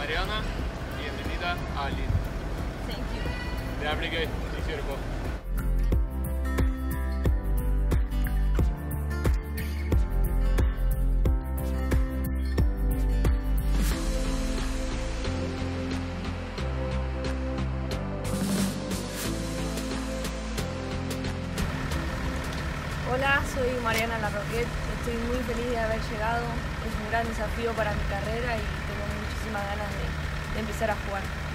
Mariana, bienvenida a Lille. Thank you. Det här blir gøy. Vi kör på. Hola, soy Mariana Larroquet. Estoy muy feliz de haber llegado. Es un gran desafío para mi carrera y tengo muchísimas ganas de empezar a jugar.